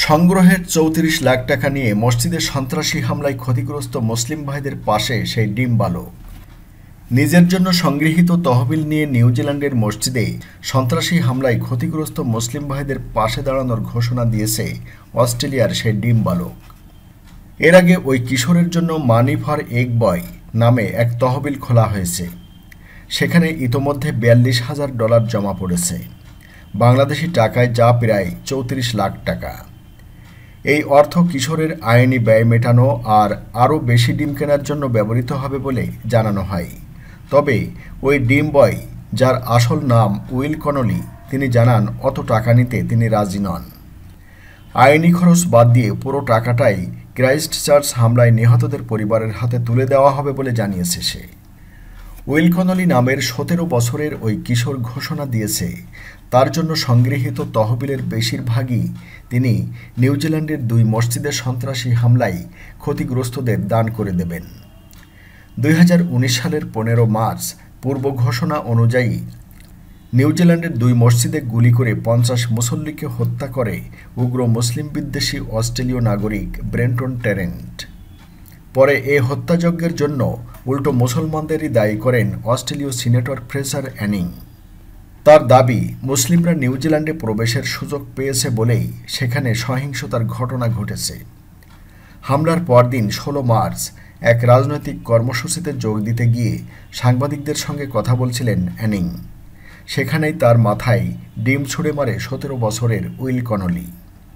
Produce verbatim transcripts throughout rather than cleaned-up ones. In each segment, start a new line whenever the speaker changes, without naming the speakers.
সংগ্রহের চৌত্রিশ লাখ টাকা নিয়ে মসজিদে সন্ত্রাসী হামলায় ক্ষতিগ্রস্ত মুসলিম ভাইদের পাশে সেই ডিম বালক। নিজের জন্য সংগৃহীত তহবিল নিয়ে নিউজিল্যান্ডের মসজিদে সন্ত্রাসী হামলায় ক্ষতিগ্রস্ত মুসলিম ভাইদের পাশে দাঁড়ানোর ঘোষণা দিয়েছে অস্ট্রেলিয়ার সেই ডিম বালক। এর আগে ওই কিশোরের জন্য মানি ফর এগ বয় নামে এক তহবিল খোলা হয়েছে। সেখানে ইতোমধ্যে বিয়াল্লিশ হাজার ডলার জমা পড়েছে, বাংলাদেশি টাকায় যা প্রায় চৌত্রিশ লাখ টাকা। এই অর্থ কিশোরের আইনি ব্যয় মেটানো আর আরও বেশি ডিম কেনার জন্য ব্যবহৃত হবে বলে জানানো হয়। তবে ওই ডিম বয়, যার আসল নাম উইল কনলি, তিনি জানান অত টাকা নিতে তিনি রাজি নন। আইনি খরচ বাদ দিয়ে পুরো টাকাটাই ক্রাইস্ট চার্চ হামলায় নিহতদের পরিবারের হাতে তুলে দেওয়া হবে বলে জানিয়েছে সে। উইল কনলি নামের সতেরো বছরের ওই কিশোর ঘোষণা দিয়েছে তার জন্য সংগৃহীত তহবিলের বেশিরভাগই তিনি নিউজিল্যান্ডের দুই মসজিদের সন্ত্রাসী হামলায় ক্ষতিগ্রস্তদের দান করে দেবেন। দুই হাজার উনিশ সালের পনেরো মার্চ পূর্ব ঘোষণা অনুযায়ী নিউজিল্যান্ডের দুই মসজিদে গুলি করে পঞ্চাশ মুসল্লিকে হত্যা করে উগ্র মুসলিম বিদ্বেষী অস্ট্রেলীয় নাগরিক ব্রেন্টন ট্যারেন্ট। পরে এ হত্যাযজ্ঞের জন্য উল্টো মুসলমানদেরই দায়ী করেন অস্ট্রেলীয় সিনেটর ফ্রেজার অ্যানিং। তার দাবি, মুসলিমরা নিউজিল্যান্ডে প্রবেশের সুযোগ পেয়েছে বলেই সেখানে সহিংসতার ঘটনা ঘটেছে। হামলার পরদিন ষোলো মার্চ এক রাজনৈতিক কর্মসূচিতে যোগ দিতে গিয়ে সাংবাদিকদের সঙ্গে কথা বলছিলেন অ্যানিং। সেখানেই তার মাথায় ডিম ছুঁড়ে মারে সতেরো বছরের উইল কনলি।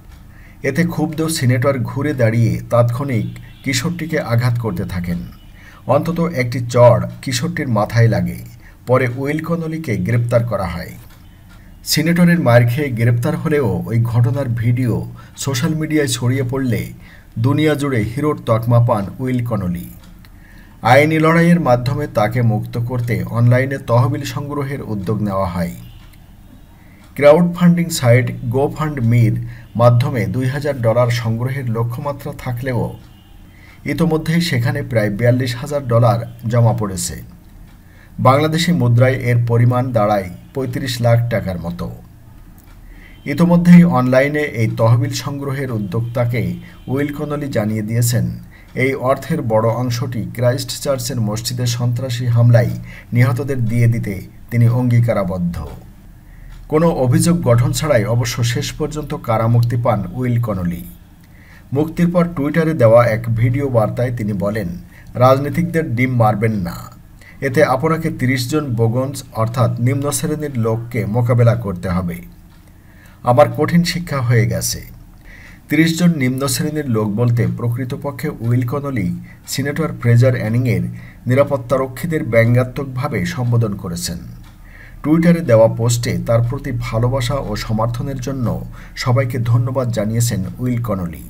এতে ক্ষুব্ধ সিনেটর ঘুরে দাঁড়িয়ে তাৎক্ষণিক কিশোরটিকে আঘাত করতে থাকেন। অন্তত একটি চড় কিশোরটির মাথায় লাগে। পরে উইল কনলিকে গ্রেপ্তার করা হয়। সিনেটরের মার খেয়ে গ্রেপ্তার হলেও ওই ঘটনার ভিডিও সোশ্যাল মিডিয়ায় ছড়িয়ে পড়লে দুনিয়া জুড়ে হিরোর তকমা পান উইল কনলি। আইনি লড়াইয়ের মাধ্যমে তাকে মুক্ত করতে অনলাইনে তহবিল সংগ্রহের উদ্যোগ নেওয়া হয়। Crowd funding site go fund মির মাধ্যমে দুই হাজার ডলার সংগ্রহের লক্ষ্যমাত্রা থাকলেও ইতোমধ্যেই সেখানে প্রায় বিয়াল্লিশ হাজার ডলার জমা পড়েছে। বাংলাদেশি মুদ্রায় এর পরিমাণ দাঁড়ায় পঁয়ত্রিশ লাখ টাকার মতো। ইতোমধ্যেই অনলাইনে এই তহবিল সংগ্রহের উদ্যোক্তাকে উইল কনলি জানিয়ে দিয়েছেন এই অর্থের বড় অংশটি ক্রাইস্ট চার্চের মসজিদে সন্ত্রাসী হামলায় নিহতদের দিয়ে দিতে তিনি অঙ্গীকারাবদ্ধ। কোনো অভিযোগ গঠন ছাড়াই অবশ্য শেষ পর্যন্ত কারামুক্তি পান উইল কনলি। মুক্তির পর টুইটারে দেওয়া এক ভিডিও বার্তায় তিনি বলেন, রাজনীতিকদের ডিম মারবেন না, এতে আপনাকে তিরিশ জন বোগন্স অর্থাৎ নিম্ন শ্রেণীর লোককে মোকাবেলা করতে হবে। আমার কঠিন শিক্ষা হয়ে গেছে। তিরিশ জন নিম্ন শ্রেণীর লোক বলতে প্রকৃতপক্ষে উইল কনলি সিনেটর ফ্রেজার অ্যানিংয়ের নিরাপত্তারক্ষীদের ব্যঙ্গাত্মকভাবে সম্বোধন করেছেন। টুইটারে দেওয়া পোস্টে তার প্রতি ভালোবাসা ও সমর্থনের জন্য সবাইকে ধন্যবাদ জানিয়েছেন উইল কনলি।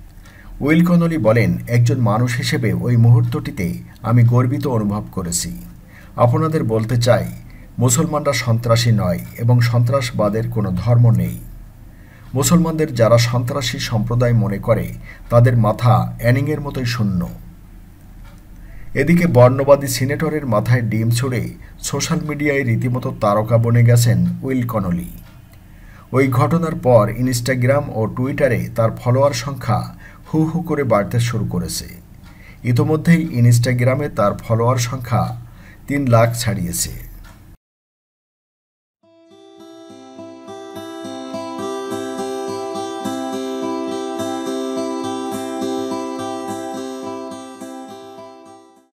উইল কনলি বলেন, একজন মানুষ হিসেবে ওই মুহূর্তটিতে আমি গর্বিত অনুভব করেছি। আপনাদের বলতে চাই, মুসলমানরা সন্ত্রাসী নয় এবং সন্ত্রাসবাদের কোনো ধর্ম নেই। মুসলমানদের যারা সন্ত্রাসী সম্প্রদায় মনে করে তাদের মাথা অ্যানিংয়ের মতোই শূন্য। এদিকে বর্ণবাদী সিনেটরের মাথায় ডিম ছুঁড়ে সোশ্যাল মিডিয়ায় রীতিমতো তারকা বনে গেছেন উইল কনলি। ওই ঘটনার পর ইনস্টাগ্রাম ও টুইটারে তার ফলোয়ার সংখ্যা হু হু করে বাড়তে শুরু করেছে। ইতোমধ্যেই ইনস্টাগ্রামে তার ফলোয়ার সংখ্যা তিন লাখ ছাড়িয়েছে।